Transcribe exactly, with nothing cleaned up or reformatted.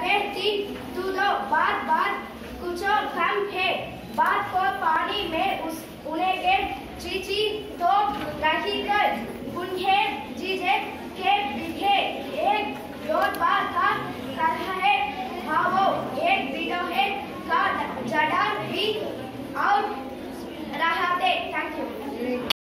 बेटी तू तो बात बात कुछ कम है। बात को पानी में उस उन्हें के चीची तो रखी कर उन्हें जीजे